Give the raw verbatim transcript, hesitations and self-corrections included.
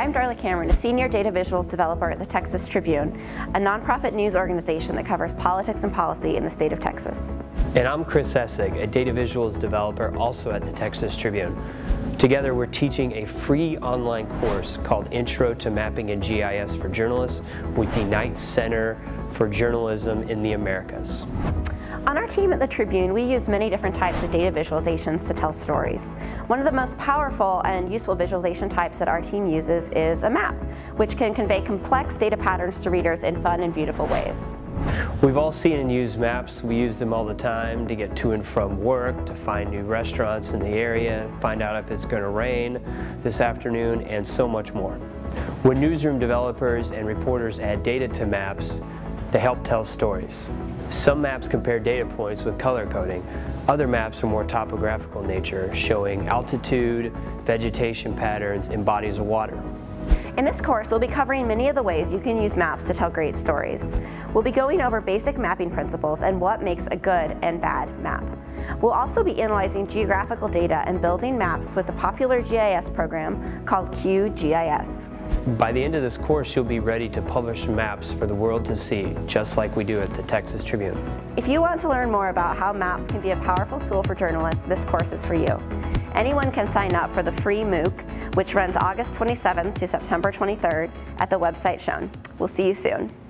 I'm Darla Cameron, a senior data visuals developer at the Texas Tribune, a nonprofit news organization that covers politics and policy in the state of Texas. And I'm Chris Essig, a data visuals developer also at the Texas Tribune. Together we're teaching a free online course called Intro to Mapping and G I S for Journalists with the Knight Center for Journalism in the Americas. On our team at the Tribune, we use many different types of data visualizations to tell stories. One of the most powerful and useful visualization types that our team uses is a map, which can convey complex data patterns to readers in fun and beautiful ways. We've all seen and used maps. We use them all the time to get to and from work, to find new restaurants in the area, find out if it's going to rain this afternoon, and so much more. When newsroom developers and reporters add data to maps, they help tell stories. Some maps compare data points with color coding. Other maps are more topographical in nature, showing altitude, vegetation patterns, and bodies of water. In this course, we'll be covering many of the ways you can use maps to tell great stories. We'll be going over basic mapping principles and what makes a good and bad map. We'll also be analyzing geographical data and building maps with a popular G I S program called Q G I S. By the end of this course, you'll be ready to publish maps for the world to see, just like we do at the Texas Tribune. If you want to learn more about how maps can be a powerful tool for journalists, this course is for you. Anyone can sign up for the free MOOC, which runs August twenty-seventh to September twenty-third at the website shown. We'll see you soon.